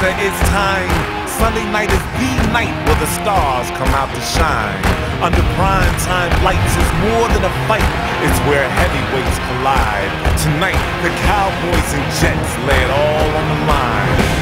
Brother, it's time. Sunday night is the night where the stars come out to shine. Under prime time lights is more than a fight. It's where heavyweights collide. Tonight, the Cowboys and Jets lay it all on the line.